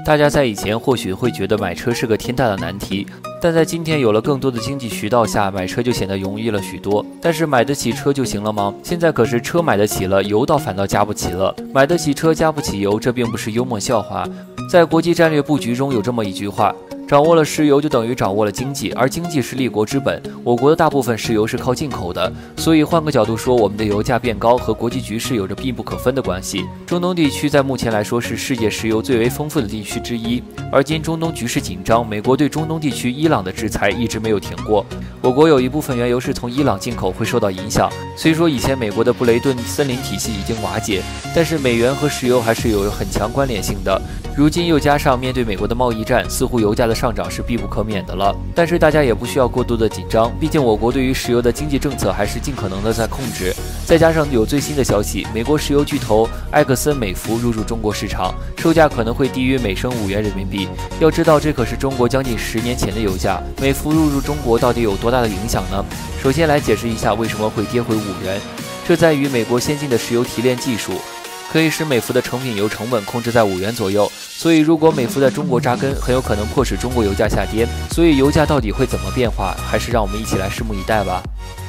大家在以前或许会觉得买车是个天大的难题，但在今天有了更多的经济渠道下，买车就显得容易了许多。但是买得起车就行了吗？现在可是车买得起了，油反倒加不起了。买得起车加不起油，这并不是幽默笑话。在国际战略布局中有这么一句话：掌握了石油就等于掌握了经济，而经济是立国之本。我国的大部分石油是靠进口的，所以换个角度说，我们的油价变高和国际局势有着密不可分的关系。中东地区在目前来说是世界石油最为丰富的地区之一，而今中东局势紧张，美国对中东地区伊朗的制裁一直没有停过。我国有一部分原油是从伊朗进口，会受到影响。虽说以前美国的布雷顿森林体系已经瓦解，但是美元和石油还是有很强关联性的。如今又加上面对美国的贸易战，似乎油价的上涨是必不可免的了。但是大家也不需要过度的紧张，毕竟我国对于石油的经济政策还是尽可能的在控制。再加上有最新的消息，美国石油巨头埃克森美孚入驻中国市场，售价可能会低于每升5元人民币。要知道，这可是中国将近10年前的油价。美孚入驻中国到底有多大的影响呢？首先来解释一下为什么会跌回5元，这在于美国先进的石油提炼技术，可以使美孚的成品油成本控制在5元左右，所以如果美孚在中国扎根，很有可能迫使中国油价下跌。所以油价到底会怎么变化，还是让我们一起来拭目以待吧。